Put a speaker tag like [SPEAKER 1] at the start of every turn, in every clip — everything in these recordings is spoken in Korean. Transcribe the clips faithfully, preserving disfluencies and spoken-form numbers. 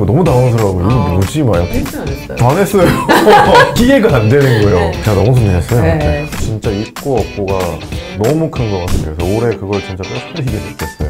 [SPEAKER 1] 너무 당황스러워요. 이거
[SPEAKER 2] 어.
[SPEAKER 1] 뭐지? 막
[SPEAKER 2] 했어요, 안 했어요?
[SPEAKER 1] 안 했어요. 기계가 안 되는 거예요.
[SPEAKER 2] 네.
[SPEAKER 1] 제가 너무 순진했어요.
[SPEAKER 2] 네.
[SPEAKER 1] 진짜 있고 없고가 너무 큰 것 같아요. 그래서 올해 그걸 진짜 뼈저리게 느꼈어요.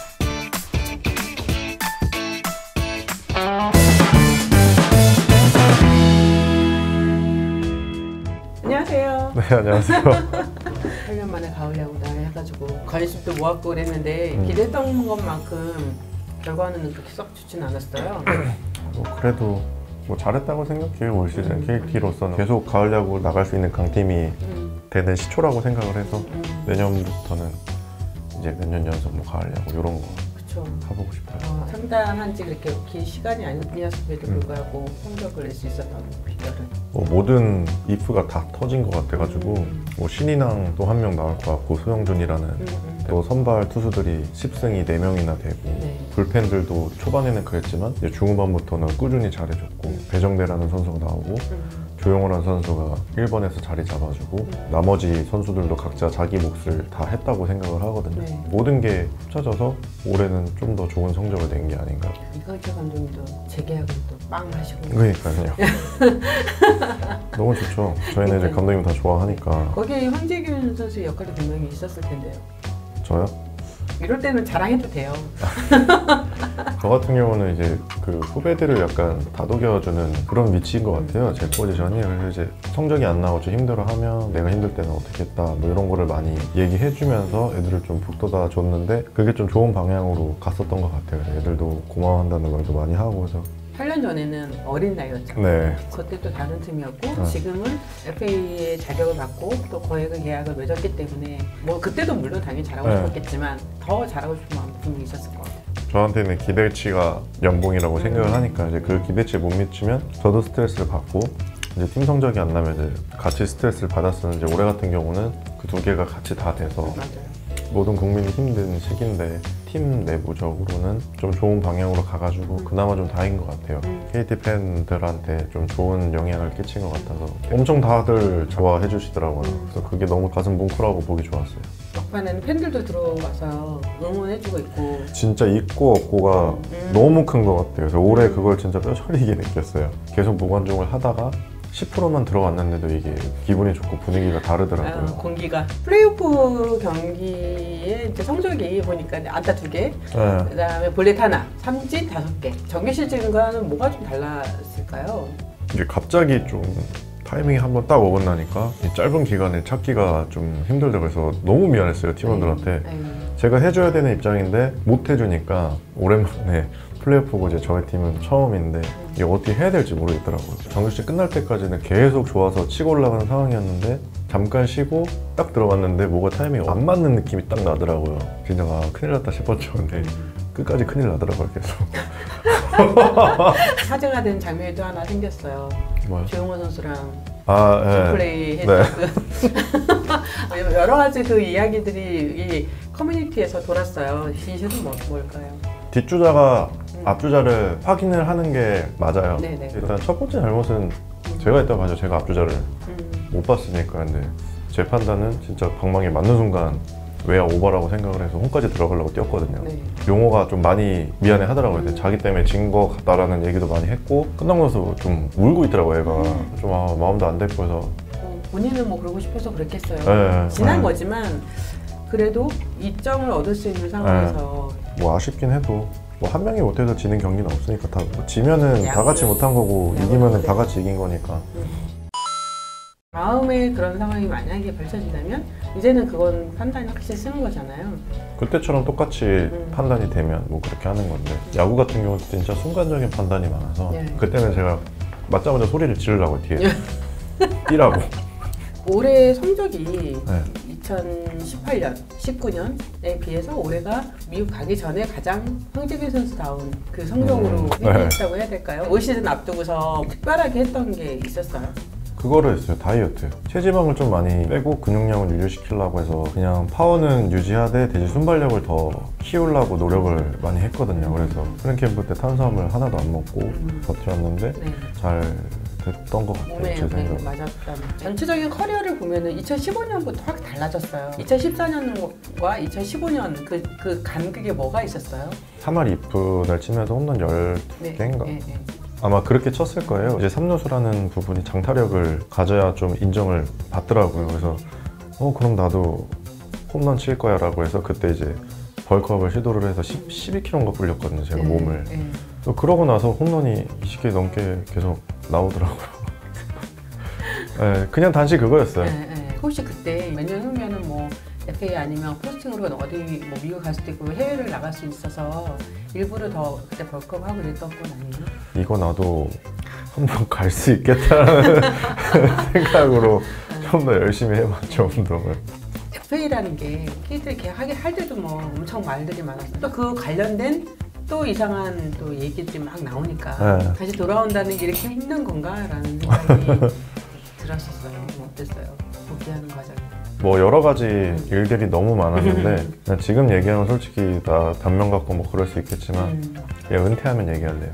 [SPEAKER 2] 안녕하세요.
[SPEAKER 1] 네, 안녕하세요.
[SPEAKER 2] 팔 년 만에 가을 야구다 해가지고 관심도 모았고 그랬는데
[SPEAKER 1] 음.
[SPEAKER 2] 기대했던 것만큼 결과는 그렇게 썩 좋진 않았어요.
[SPEAKER 1] 뭐 그래도 뭐 잘했다고 생각해요. 올 시즌 케이티로서는 계속 가을 야구 나갈 수 있는 강팀이
[SPEAKER 2] 음.
[SPEAKER 1] 되는 시초라고 생각을 해서
[SPEAKER 2] 음.
[SPEAKER 1] 내년부터는 이제 몇 년 연속 뭐 가을 야구 이런 거
[SPEAKER 2] 그쵸.
[SPEAKER 1] 가보고 싶어요.
[SPEAKER 2] 어, 상당한 지 그렇게 긴 시간이 아니었음에도
[SPEAKER 1] 음.
[SPEAKER 2] 불구하고 성적을 낼 수 있었던 비결은
[SPEAKER 1] 뭐 모든 이프가 다 터진 것 같아가지고
[SPEAKER 2] 음.
[SPEAKER 1] 뭐 신인왕 또 한 명 나올 것 같고 소영준이라는
[SPEAKER 2] 음, 음.
[SPEAKER 1] 또 선발 투수들이 십 승이 네 명이나 되고
[SPEAKER 2] 네.
[SPEAKER 1] 불펜들도 초반에는 그랬지만 이제 중후반부터는 꾸준히 잘해줬고
[SPEAKER 2] 음.
[SPEAKER 1] 배정대라는 선수가 나오고
[SPEAKER 2] 음.
[SPEAKER 1] 조용호라는 선수가 일 번에서 자리 잡아주고
[SPEAKER 2] 음.
[SPEAKER 1] 나머지 선수들도 각자 자기 몫을 다 했다고 생각을 하거든요.
[SPEAKER 2] 네.
[SPEAKER 1] 모든 게 합쳐져서 올해는 좀 더 좋은 성적을 낸 게 아닌가.
[SPEAKER 2] 이강철 감독님도 재계약을 또 빵 하시고
[SPEAKER 1] 그러니까요. 너무 좋죠. 저희는 이제 감독님 다 좋아하니까.
[SPEAKER 2] 거기에 황재균 선수의 역할이 분명히 있었을 텐데요.
[SPEAKER 1] 저요?
[SPEAKER 2] 이럴 때는 자랑해도 돼요.
[SPEAKER 1] 저 같은 경우는 이제 그 후배들을 약간 다독여주는 그런 위치인 것 같아요. 제 포지션이. 그래서 이제 성적이 안 나오고 좀 힘들어하면 내가 힘들 때는 어떻게 했다 뭐 이런 거를 많이 얘기해주면서 애들을 좀 북돋아 줬는데 그게 좀 좋은 방향으로 갔었던 것 같아요. 그래서 애들도 고마워한다는 말도 많이 하고 해서.
[SPEAKER 2] 팔 년 전에는 어린 나이였죠.
[SPEAKER 1] 네.
[SPEAKER 2] 그때 또 다른 팀이었고
[SPEAKER 1] 어.
[SPEAKER 2] 지금은 에프에이의 자격을 받고 또 거액의 계약을 맺었기 때문에 뭐 그때도 물론 당연히 잘하고
[SPEAKER 1] 네. 싶었겠지만
[SPEAKER 2] 더 잘하고 싶은 마음이 분명히 있었을 것 같아요.
[SPEAKER 1] 저한테는 기대치가 연봉이라고
[SPEAKER 2] 음.
[SPEAKER 1] 생각을 하니까 이제 그 기대치에 못 미치면 저도 스트레스를 받고 이제 팀 성적이 안 나면 이제 같이 스트레스를 받았었는데 올해 같은 경우는 그 두 개가 같이 다 돼서
[SPEAKER 2] 맞아요.
[SPEAKER 1] 모든 국민이 힘든 시기인데 팀 내부적으로는 좀 좋은 방향으로 가가지고
[SPEAKER 2] 음.
[SPEAKER 1] 그나마 좀 다행인 것 같아요.
[SPEAKER 2] 음.
[SPEAKER 1] 케이티 팬들한테 좀 좋은 영향을 끼친 것 같아서 엄청 다들 좋아해 주시더라고요.
[SPEAKER 2] 음.
[SPEAKER 1] 그래서 그게 너무 가슴 뭉클하고 보기 좋았어요.
[SPEAKER 2] 막판에는 팬들도 들어와서 응원해주고 있고
[SPEAKER 1] 진짜 있고 없고가
[SPEAKER 2] 음.
[SPEAKER 1] 너무 큰 것 같아요. 그래서 올해 그걸 진짜 뼈저리게 느꼈어요. 계속 무관중을 하다가 십 퍼센트만 들어갔는데도 이게 기분이 좋고 분위기가 다르더라고요.
[SPEAKER 2] 아, 공기가 플레이오프 경기에 이제 성적이 보니까 안타 두 개,
[SPEAKER 1] 네.
[SPEAKER 2] 그다음에 볼넷 하나, 삼진 다섯 개. 정규 시즌과는 뭐가 좀 달랐을까요?
[SPEAKER 1] 이게 갑자기 좀 타이밍이 한번 딱 어긋나니까 이 짧은 기간에 찾기가 좀 힘들다고 해서 너무 미안했어요, 팀원들한테.
[SPEAKER 2] 네.
[SPEAKER 1] 제가 해줘야 되는 입장인데 못 해주니까 오랜만에 플레이오프고 이제 저희 팀은 처음인데 이게 어떻게 해야 될지 모르겠더라고요. 정규 시즌 끝날 때까지는 계속 좋아서 치고 올라가는 상황이었는데 잠깐 쉬고 딱 들어갔는데 뭐가 타이밍이 안 맞는 느낌이 딱 나더라고요. 진짜 아, 큰일 났다 싶었죠. 근데 끝까지 큰일 나더라고요, 계속.
[SPEAKER 2] 화제가 된 장면이 또 하나 생겼어요.
[SPEAKER 1] 뭐요?
[SPEAKER 2] 조용호 선수랑
[SPEAKER 1] 아, 네.
[SPEAKER 2] 플레이
[SPEAKER 1] 네.
[SPEAKER 2] 했던 그 여러 가지 그 이야기들이 이 커뮤니티에서 돌았어요. 진실은 뭐, 뭘까요?
[SPEAKER 1] 뒷주자가
[SPEAKER 2] 음.
[SPEAKER 1] 앞주자를 확인을 하는 게 맞아요.
[SPEAKER 2] 네네.
[SPEAKER 1] 일단 첫 번째 잘못은 제가 했다고 하죠. 제가 앞주자를
[SPEAKER 2] 음.
[SPEAKER 1] 못 봤으니까. 근데 제 판단은 진짜 방망이 맞는 순간 외야 오버라고 생각을 해서 홈까지 들어가려고 뛰었거든요.
[SPEAKER 2] 네.
[SPEAKER 1] 용호가 좀 많이 미안해 하더라고요.
[SPEAKER 2] 음.
[SPEAKER 1] 자기 때문에 진 거 같다라는 얘기도 많이 했고 끝나고 나서 좀 울고 있더라고요. 얘가
[SPEAKER 2] 음.
[SPEAKER 1] 좀 아, 마음도 안 됐고 해서
[SPEAKER 2] 어, 본인은 뭐 그러고 싶어서 그랬겠어요.
[SPEAKER 1] 네,
[SPEAKER 2] 지난
[SPEAKER 1] 네.
[SPEAKER 2] 거지만 그래도 이 점을 얻을 수 있는 상황에서
[SPEAKER 1] 뭐 아쉽긴 해도 뭐 한 명이 못해서 지는 경기는 없으니까 다 뭐 지면은 다
[SPEAKER 2] 야구는-
[SPEAKER 1] 같이 못한 거고
[SPEAKER 2] 야구는
[SPEAKER 1] 이기면은
[SPEAKER 2] 그래.
[SPEAKER 1] 다 같이 이긴 거니까.
[SPEAKER 2] 다음에 그런 상황이 만약에 펼쳐진다면 이제는 그건 판단이 확실히 쓰는 거잖아요.
[SPEAKER 1] 그때처럼 똑같이
[SPEAKER 2] 음.
[SPEAKER 1] 판단이 되면 뭐 그렇게 하는 건데 야구 같은 경우는 진짜 순간적인 판단이 많아서
[SPEAKER 2] 네.
[SPEAKER 1] 그때는 제가 맞자마자 소리를 지르려고 뒤에 뛰라고.
[SPEAKER 2] 올해 성적이
[SPEAKER 1] 네.
[SPEAKER 2] 이천십팔 년, 십구 년에 비해서 올해가 미국 가기 전에 가장 황재균 선수다운 그 성적으로
[SPEAKER 1] 음, 네.
[SPEAKER 2] 회귀했다고 해야 될까요? 올 시즌 앞두고서 특별하게 했던 게 있었어요.
[SPEAKER 1] 그거를 했어요. 다이어트. 체지방을 좀 많이 빼고 근육량을 유지시키려고 해서 그냥 파워는 유지하되 대신 순발력을 더 키우려고 노력을 많이 했거든요. 그래서 스프링 캠프 때 탄수화물 하나도 안 먹고
[SPEAKER 2] 음.
[SPEAKER 1] 버텼는데
[SPEAKER 2] 네.
[SPEAKER 1] 잘 됐던 것 같아요.
[SPEAKER 2] 몸에
[SPEAKER 1] 제
[SPEAKER 2] 영향이
[SPEAKER 1] 생각에.
[SPEAKER 2] 맞았다. 전체적인 커리어를 보면은 이천십오 년부터 확 달라졌어요. 이천십사 년과 이천십오 년 그, 그 간극에 뭐가 있었어요?
[SPEAKER 1] 삼 할 이 푼을 치면서 홈런 열두 개인가?
[SPEAKER 2] 네, 네.
[SPEAKER 1] 아마 그렇게 쳤을 거예요. 이제 삼루수라는 부분이 장타력을 가져야 좀 인정을 받더라고요. 그래서 어 그럼 나도 홈런 칠 거야 라고 해서 그때 이제 벌크업을 시도를 해서 십이 킬로그램인가 불렸거든요. 제가
[SPEAKER 2] 네,
[SPEAKER 1] 몸을.
[SPEAKER 2] 네.
[SPEAKER 1] 또 그러고 나서 홈런이 이십 개 넘게 계속 나오더라고요. 네, 그냥 단지 그거였어요.
[SPEAKER 2] 네, 네. 혹시 그때 몇 년 후면은 뭐 에프에이 아니면 포스팅으로 어디 뭐 미국 갈 수도 있고 해외를 나갈 수 있어서 일부러 더 그때 벌크업하고 그랬던 건 아니에요?
[SPEAKER 1] 이거 나도 한번 갈 수 있겠다는 생각으로 좀 더 열심히 해봤죠, 운동을.
[SPEAKER 2] 에프에이라는 게 키들 계약하게 할 때도 뭐 엄청 말들이 많았어요. 또 그 관련된 또 이상한 또 얘기들이 막 나오니까
[SPEAKER 1] 네.
[SPEAKER 2] 다시 돌아온다는 게 이렇게 힘든 건가라는 생각이 들었었어요. 어땠어요? 복귀하는 과정이?
[SPEAKER 1] 뭐 여러 가지 일들이 너무 많았는데 그냥 지금 얘기하면 솔직히 나 단명 같고 뭐 그럴 수 있겠지만
[SPEAKER 2] 음.
[SPEAKER 1] 그냥 은퇴하면 얘기할래요.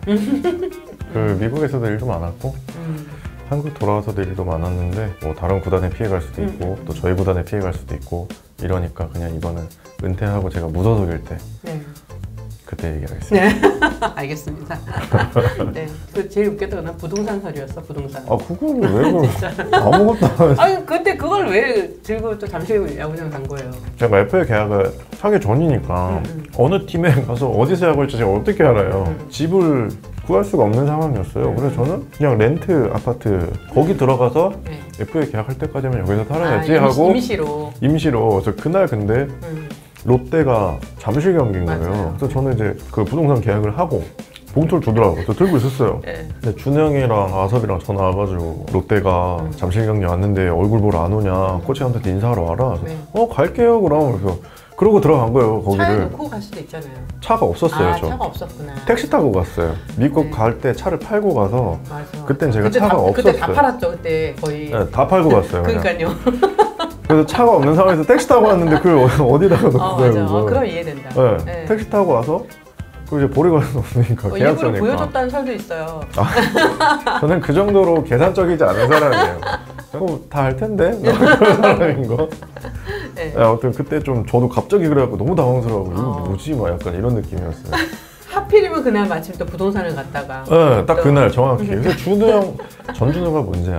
[SPEAKER 1] 그 미국에서도 일도 많았고
[SPEAKER 2] 음.
[SPEAKER 1] 한국 돌아와서도 일도 많았는데 뭐 다른 구단에 피해 갈 수도 있고 또 저희 구단에 피해 갈 수도 있고 이러니까 그냥 이거는 은퇴하고 제가 무소속일 때
[SPEAKER 2] 네.
[SPEAKER 1] 그때 얘기하겠습니다.
[SPEAKER 2] 네. 알겠습니다. 네. 그 제일 웃겼던 건 부동산 서류였어, 부동산.
[SPEAKER 1] 아 그거를 왜 그걸 아무것도 안 해서
[SPEAKER 2] 아니, 근데 그걸 왜 들고 또 잠실 야구장 간 거예요?
[SPEAKER 1] 제가 에프에이 계약을 하기 전이니까
[SPEAKER 2] 음, 음.
[SPEAKER 1] 어느 팀에 가서 어디서 야구할지 제가 어떻게 알아요.
[SPEAKER 2] 음.
[SPEAKER 1] 집을 구할 수가 없는 상황이었어요.
[SPEAKER 2] 음.
[SPEAKER 1] 그래서 저는 그냥 렌트 아파트 거기 들어가서
[SPEAKER 2] 네.
[SPEAKER 1] 에프에이 계약할 때까지는 여기서 살아야지
[SPEAKER 2] 아, 임시,
[SPEAKER 1] 하고
[SPEAKER 2] 임시로.
[SPEAKER 1] 임시로 저 그날 근데
[SPEAKER 2] 음.
[SPEAKER 1] 롯데가 잠실 경기인 거예요.
[SPEAKER 2] 맞아요.
[SPEAKER 1] 그래서 저는 이제 그 부동산 계약을 하고 봉투를 주더라고요. 저 들고 있었어요.
[SPEAKER 2] 네.
[SPEAKER 1] 근데 준영이랑 아섭이랑 전화 와가지고 롯데가
[SPEAKER 2] 음.
[SPEAKER 1] 잠실 경기 왔는데 얼굴 보러 안 오냐 코치한테 인사하러 와라.
[SPEAKER 2] 네.
[SPEAKER 1] 어 갈게요 그럼. 그래서 그러고 들어간 거예요
[SPEAKER 2] 차에
[SPEAKER 1] 거기를.
[SPEAKER 2] 놓고 갈 수도 있잖아요.
[SPEAKER 1] 차가 없었어요.
[SPEAKER 2] 아,
[SPEAKER 1] 저
[SPEAKER 2] 차가 없었구나.
[SPEAKER 1] 택시 타고 갔어요. 미국
[SPEAKER 2] 네.
[SPEAKER 1] 갈 때 차를 팔고 가서
[SPEAKER 2] 맞아.
[SPEAKER 1] 그땐 제가
[SPEAKER 2] 그때
[SPEAKER 1] 차가
[SPEAKER 2] 다,
[SPEAKER 1] 없었어요.
[SPEAKER 2] 그때 다 팔았죠, 그때 거의.
[SPEAKER 1] 네, 다 팔고 갔어요. 그냥.
[SPEAKER 2] 그러니까요.
[SPEAKER 1] 그래서 차가 없는 상황에서 택시 타고 왔는데 그걸 어- 어디다가 놓고
[SPEAKER 2] 어,
[SPEAKER 1] 가요
[SPEAKER 2] 맞아.
[SPEAKER 1] 그걸.
[SPEAKER 2] 어, 그럼 이해된다.
[SPEAKER 1] 네,
[SPEAKER 2] 네.
[SPEAKER 1] 택시 타고 와서 그 이제 버리고 갈 수 없으니까
[SPEAKER 2] 어, 일부러
[SPEAKER 1] 계약서니까.
[SPEAKER 2] 보여줬다는 설도 있어요.
[SPEAKER 1] 저는 그 정도로 계산적이지 않은 사람이에요. 어, 다 알 텐데 나 그런 사람인 거.
[SPEAKER 2] 네.
[SPEAKER 1] 네, 아무튼 그때 좀 저도 갑자기 그래갖고 너무 당황스러워하고 이거
[SPEAKER 2] 어.
[SPEAKER 1] 뭐지 막 약간 이런 느낌이었어요.
[SPEAKER 2] 하필이면 그날 마침 또 부동산을 갔다가.
[SPEAKER 1] 네, 딱
[SPEAKER 2] 또-
[SPEAKER 1] 그날 정확히. 그래서 준우 형, 전준우가 문제야.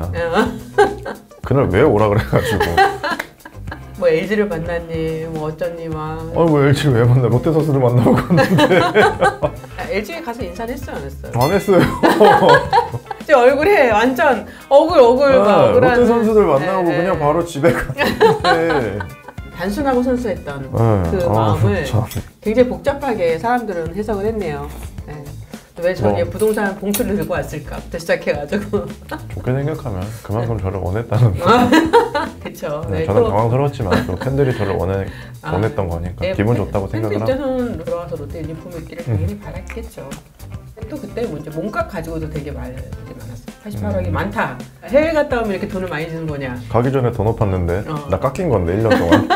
[SPEAKER 1] 그날 왜 오라 그래가지고.
[SPEAKER 2] 뭐 엘지를 만났니, 뭐 어쩌니 막.
[SPEAKER 1] 아니 뭐 엘지를 왜 만나? 롯데 선수를 만나고 갔는데
[SPEAKER 2] 아, 엘지에 가서 인사는 했어요, 안 했어요?
[SPEAKER 1] 안 했어요.
[SPEAKER 2] 제 얼굴에 완전 억울 억울
[SPEAKER 1] 네,
[SPEAKER 2] 막 억울한.
[SPEAKER 1] 롯데 선수들 만나고
[SPEAKER 2] 네, 네.
[SPEAKER 1] 그냥 바로 집에 갔는데.
[SPEAKER 2] 단순하고 순수했던
[SPEAKER 1] 네,
[SPEAKER 2] 그
[SPEAKER 1] 아,
[SPEAKER 2] 마음을
[SPEAKER 1] 참.
[SPEAKER 2] 굉장히 복잡하게 사람들은 해석을 했네요. 네. 왜 저기에
[SPEAKER 1] 뭐.
[SPEAKER 2] 부동산 봉투를 들고 왔을까부터 시작해가지고.
[SPEAKER 1] 좋게 생각하면 그만큼 저를 원했다는 거.
[SPEAKER 2] 그쵸.
[SPEAKER 1] 네,
[SPEAKER 2] 네,
[SPEAKER 1] 저는
[SPEAKER 2] 또-
[SPEAKER 1] 당황스러웠지만 또 팬들이 저를 원해,
[SPEAKER 2] 아,
[SPEAKER 1] 원했던 거니까
[SPEAKER 2] 네,
[SPEAKER 1] 기분
[SPEAKER 2] 팬-
[SPEAKER 1] 좋다고 생각을
[SPEAKER 2] 팬들
[SPEAKER 1] 하고.
[SPEAKER 2] 입장에서는 들어와서 롯데 유니폼 입기를 당연히 바랐겠죠. 또 그때 뭐 이제 몸값 가지고도 되게 말이 많았어요. 팔십팔억이
[SPEAKER 1] 음.
[SPEAKER 2] 많다. 해외 갔다 오면 이렇게 돈을 많이 주는 거냐.
[SPEAKER 1] 가기 전에 더 높았는데
[SPEAKER 2] 어.
[SPEAKER 1] 나 깎인 건데 일 년 동안.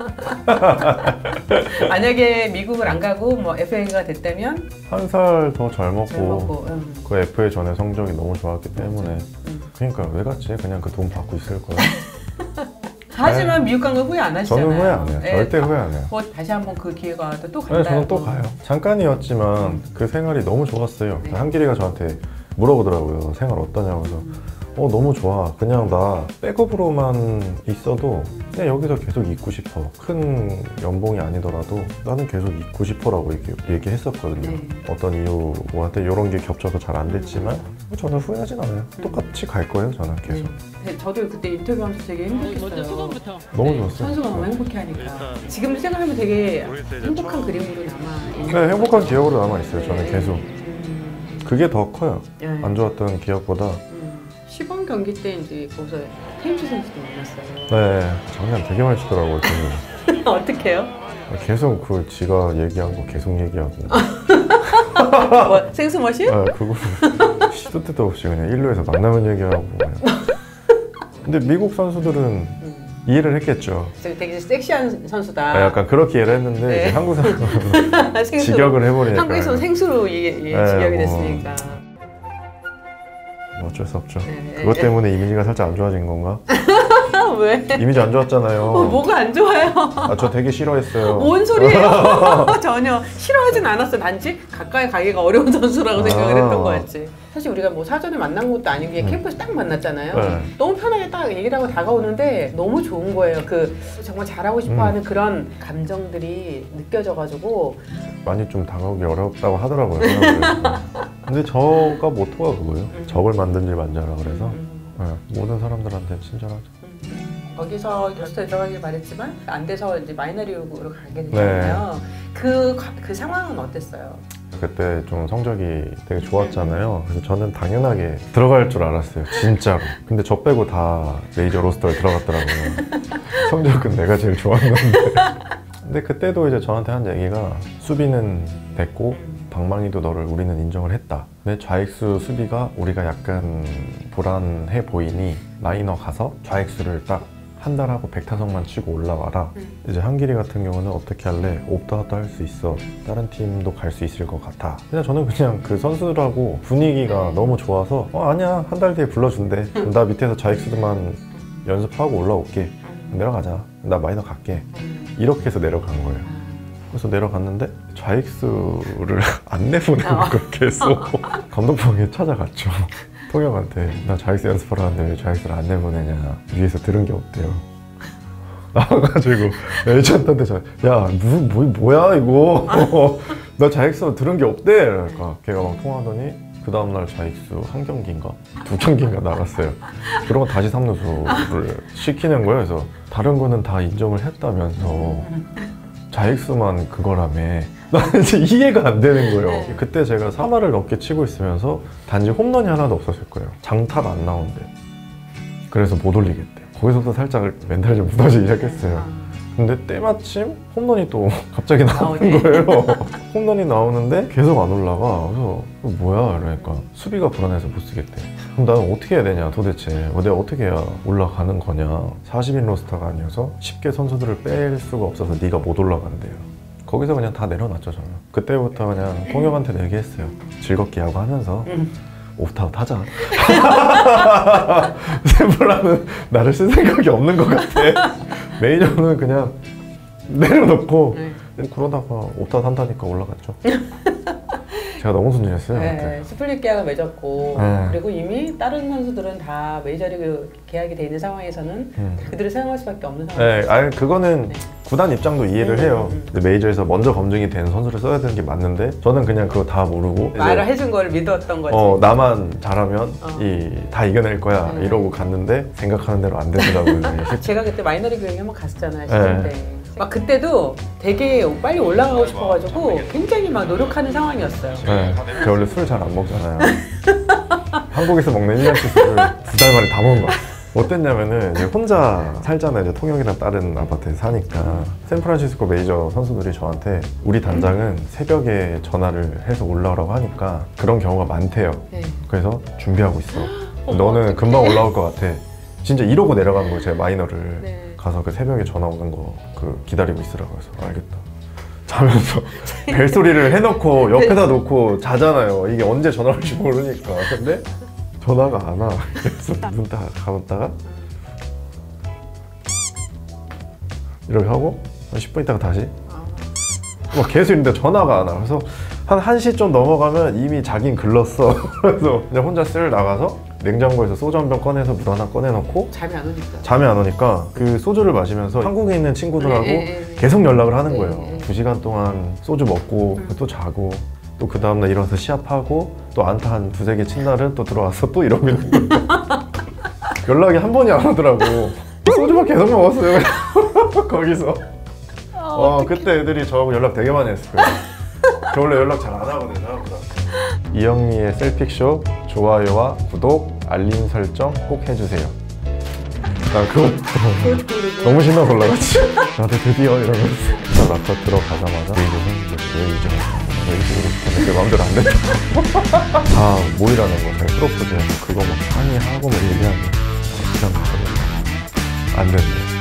[SPEAKER 2] 만약에 미국을 안 가고 뭐 에프에이가 됐다면
[SPEAKER 1] 한 살 더 잘
[SPEAKER 2] 잘
[SPEAKER 1] 먹고
[SPEAKER 2] 먹고. 음.
[SPEAKER 1] 그 에프에이 전에 성적이 너무 좋았기 때문에
[SPEAKER 2] 음.
[SPEAKER 1] 그러니까 왜 갔지? 그냥 그 돈 받고 있을 거야.
[SPEAKER 2] 하지만 미국 간 거 후회 안 하시잖아요.
[SPEAKER 1] 저는 후회 안 해요.
[SPEAKER 2] 네,
[SPEAKER 1] 절대
[SPEAKER 2] 다-
[SPEAKER 1] 후회 안 해요.
[SPEAKER 2] 뭐 다시 한번 그 기회가 와도 또 간다.
[SPEAKER 1] 네, 저는 또 가요. 잠깐이었지만 그 생활이 너무 좋았어요.
[SPEAKER 2] 네.
[SPEAKER 1] 한길이가 저한테 물어보더라고요. 생활 어떠냐고. 그래서 어 너무 좋아. 그냥 나 백업으로만 있어도 그냥 여기서 계속 있고 싶어. 큰 연봉이 아니더라도 나는 계속 있고 싶어라고 얘기, 얘기했었거든요.
[SPEAKER 2] 네.
[SPEAKER 1] 어떤 이유한테 이런 게 겹쳐서 잘 안 됐지만 저는 후회하진 않아요. 똑같이 갈 거예요. 저는 계속.
[SPEAKER 2] 네, 저도 그때 인터뷰하면서 되게 행복했어요.
[SPEAKER 3] 먼저 소감부터.
[SPEAKER 1] 너무
[SPEAKER 3] 네.
[SPEAKER 1] 좋았어요.
[SPEAKER 2] 선수가 너무 행복해하니까 지금 생각하면 되게 행복한 그림으로 남아 있는
[SPEAKER 1] 네, 행복한 기억으로 남아있어요. 저는
[SPEAKER 2] 네.
[SPEAKER 1] 계속.
[SPEAKER 2] 음,
[SPEAKER 1] 그게 더 커요.
[SPEAKER 2] 네.
[SPEAKER 1] 안 좋았던 기억보다.
[SPEAKER 2] 음, 시범 경기 때 이제 거기서 테임스 선수도 만났어요.
[SPEAKER 1] 네, 장난 되게 많이 치더라고요. 저는.
[SPEAKER 2] 어떻게요?
[SPEAKER 1] 계속 그 지가 얘기한 거 계속 얘기하고.
[SPEAKER 2] 뭐, 생수머신?
[SPEAKER 1] 아, 그거 시도 때도 없이 그냥 일루에서 만나면 얘기하고. 그냥. 근데 미국 선수들은
[SPEAKER 2] 음,
[SPEAKER 1] 이해를 했겠죠.
[SPEAKER 2] 되게 섹시한 선수다.
[SPEAKER 1] 아, 약간 그렇게 이해를 했는데
[SPEAKER 2] 네.
[SPEAKER 1] 이제 한국 사람은
[SPEAKER 2] 생수.
[SPEAKER 1] 직역을 해버리니까.
[SPEAKER 2] 한국에서는 생수로 이, 이
[SPEAKER 1] 네,
[SPEAKER 2] 직역이
[SPEAKER 1] 뭐.
[SPEAKER 2] 됐으니까.
[SPEAKER 1] 어쩔 수 없죠.
[SPEAKER 2] 네.
[SPEAKER 1] 그것 때문에 이미지가 살짝 안 좋아진 건가?
[SPEAKER 2] 왜?
[SPEAKER 1] 이미지 안 좋았잖아요.
[SPEAKER 2] 어, 뭐가 안 좋아요?
[SPEAKER 1] 아, 저 되게 싫어했어요.
[SPEAKER 2] 뭔 소리예요? 전혀 싫어하진 않았어. 단지 가까이 가기가 어려운 선수라고 생각을
[SPEAKER 1] 아.
[SPEAKER 2] 했던 거였지. 사실 우리가 뭐 사전에 만난 것도 아니고 그냥
[SPEAKER 1] 음.
[SPEAKER 2] 캠프에서 딱 만났잖아요.
[SPEAKER 1] 네.
[SPEAKER 2] 너무 편하게 딱 얘기를 하고 다가오는데 너무 좋은 거예요. 그 정말 잘하고 싶어하는
[SPEAKER 1] 음.
[SPEAKER 2] 그런 감정들이 느껴져가지고
[SPEAKER 1] 많이 좀 다가오기 어렵다고 하더라고요. 사람들이. 근데 저가 모토가 그거예요.
[SPEAKER 2] 음.
[SPEAKER 1] 적을 만든지 만져라 그래서
[SPEAKER 2] 음.
[SPEAKER 1] 네, 모든 사람들한테 친절하죠.
[SPEAKER 2] 거기서 로스터에 들어가길 바랬지만 안 돼서 이제 마이너리그로 가게 됐잖아요. 그, 그 상황은 어땠어요?
[SPEAKER 1] 그때 좀 성적이 되게 좋았잖아요. 그래서 저는 당연하게 들어갈 줄 알았어요. 진짜로. 근데 저 빼고 다 메이저 로스터에 들어갔더라고요. 성적은 내가 제일 좋았는데. 근데 그때도 이제 저한테 한 얘기가 수비는 됐고 방망이도 너를 우리는 인정을 했다. 근데 좌익수 수비가 우리가 약간 불안해 보이니 마이너 가서 좌익수를 딱 한 달 하고 백 타석만 치고 올라와라.
[SPEAKER 2] 음.
[SPEAKER 1] 이제 한길이 같은 경우는 어떻게 할래? 옵트아웃도 할 수 있어. 다른 팀도 갈 수 있을 것 같아. 그냥 저는 그냥 그 선수들하고 분위기가 너무 좋아서 어 아니야 한 달 뒤에 불러준대. 그럼 나 밑에서 좌익수들만 연습하고 올라올게. 내려가자. 나 마이너 갈게. 이렇게 해서 내려간 거예요. 그래서 내려갔는데 좌익수를 안 내보내는
[SPEAKER 2] 어.
[SPEAKER 1] 거 계속 감독방에 찾아갔죠. 통역한테 나 좌익수 연습하러 왔는데 왜 좌익수를 안 내보내냐. 위에서 들은 게 없대요. 나와가지고 에이전트한테 저, 야 뭐, 뭐, 뭐야 이거 나 좌익수 들은 게 없대. 그러니까 걔가 막 통화하더니 그 다음날 좌익수 한 경기인가 두 경기인가 나갔어요. 그러고 다시 삼루수를 시키는 거예요. 그래서 다른 거는 다 인정을 했다면서 좌익수만 그거라며. 나는 이제 이해가 안 되는 거예요.
[SPEAKER 2] 네.
[SPEAKER 1] 그때 제가 삼 할을 넘게 치고 있으면서 단지 홈런이 하나도 없었을 거예요. 장타가 안 나온대. 그래서 못 올리겠대. 거기서부터 살짝 멘탈이 좀 무너지기 시작했어요. 근데 때마침 홈런이 또 갑자기 나오는 거예요. 홈런이 나오는데 계속 안 올라가. 그래서 뭐야 이러니까 수비가 불안해서 못 쓰겠대. 그럼 나는 어떻게 해야 되냐 도대체. 내가 어떻게 해야 올라가는 거냐. 사십 인 로스터가 아니어서 쉽게 선수들을 뺄 수가 없어서 네가 못 올라간대요. 거기서 그냥 다 내려놨죠 저는. 그때부터 그냥 통역한테 얘기했어요. 즐겁게 야구 하면서 옵트아웃 하자. 샘플라는 나를 쓸 생각이 없는 것 같아. 메이저는 그냥 내려놓고
[SPEAKER 2] 네.
[SPEAKER 1] 그러다가 옵트아웃 한다니까 올라갔죠. 제가 너무 순진했어요.
[SPEAKER 2] 네,
[SPEAKER 1] 그때.
[SPEAKER 2] 스플릿 계약을 맺었고
[SPEAKER 1] 네.
[SPEAKER 2] 그리고 이미 다른 선수들은 다 메이저리그 계약이 돼 있는 상황에서는
[SPEAKER 1] 음.
[SPEAKER 2] 그들을 사용할 수밖에 없는 상황.
[SPEAKER 1] 네, 아니 그거는
[SPEAKER 2] 네.
[SPEAKER 1] 구단 입장도 이해를
[SPEAKER 2] 음,
[SPEAKER 1] 해요.
[SPEAKER 2] 음, 음.
[SPEAKER 1] 근데 메이저에서 먼저 검증이 된 선수를 써야 되는 게 맞는데 저는 그냥 그거 다 모르고
[SPEAKER 2] 말을
[SPEAKER 1] 이제
[SPEAKER 2] 해준 걸 믿었던 거지.
[SPEAKER 1] 어, 나만 잘하면
[SPEAKER 2] 어.
[SPEAKER 1] 이, 다 이겨낼 거야
[SPEAKER 2] 네.
[SPEAKER 1] 이러고 갔는데 생각하는 대로 안 되더라고요.
[SPEAKER 2] 제가 그때 마이너리그 여행 한번 갔었잖아요.
[SPEAKER 1] 네.
[SPEAKER 2] 십 대. 막 그때도 되게 빨리 올라가고 싶어가지고 굉장히 막 노력하는 상황이었어요.
[SPEAKER 1] 네, 제가 원래 술 잘 안 먹잖아요. 한국에서 먹는 일 년치 술을 두 달 만에 다 먹은 거야. 어땠냐면은 이제 혼자 살잖아요. 이제 통영이랑 다른 아파트에 사니까 샌프란시스코 메이저 선수들이 저한테 우리 단장은 새벽에 전화를 해서 올라오라고 하니까 그런 경우가 많대요.
[SPEAKER 2] 네.
[SPEAKER 1] 그래서 준비하고 있어.
[SPEAKER 2] 어머,
[SPEAKER 1] 너는
[SPEAKER 2] 어떡해.
[SPEAKER 1] 금방 올라올 것 같아. 진짜 이러고 내려간 거예요. 제가 마이너를.
[SPEAKER 2] 네.
[SPEAKER 1] 가서 그 새벽에 전화 오는 거 그 기다리고 있으라고 해서 알겠다. 자면서 벨소리를 해놓고 옆에다 놓고 자잖아요. 이게 언제 전화 올지 모르니까. 근데 전화가 안 와. 그래서 눈 딱 감았다가 이렇게 하고 한 십 분 있다가 다시 막 계속 있는데 전화가 안 와. 그래서 한 한 시 좀 넘어가면 이미 자긴 글렀어. 그래서 그냥 혼자 쓸 나가서 냉장고에서 소주 한 병 꺼내서 물 하나 꺼내놓고
[SPEAKER 2] 잠이 안 오니까.
[SPEAKER 1] 잠이 안 오니까 그 소주를 마시면서 한국에 있는 친구들하고
[SPEAKER 2] 네, 네, 네.
[SPEAKER 1] 계속 연락을 하는
[SPEAKER 2] 네,
[SPEAKER 1] 거예요.
[SPEAKER 2] 네.
[SPEAKER 1] 두 시간 동안 소주 먹고
[SPEAKER 2] 음.
[SPEAKER 1] 또 자고 또 그 다음날 일어나서 시합하고 또 안타 한 두세 개 친 날은 또 들어와서 또 이러고 있는 거예요. 연락이 한 번이 안 오더라고. 소주만 계속 먹었어요. 거기서. 어, 그때 애들이 저하고 연락 되게 많이 했을 거예요. 저 원래 연락 잘 안 하거든요. 생각보다. 이영미의 셀픽쇼 좋아요와 구독, 알림 설정 꼭 해주세요. 나 그거 너무 신나서 올라갔지. 나도 드디어 이러면서 나 라타 들어가자마자 메이저 선수들 메이저 메이저 내 마음대로 안 된다. 다 모이라는 거 잘 프로포즈해서 그거 막 상의하고 막 얘기하면 진짜 안 된대.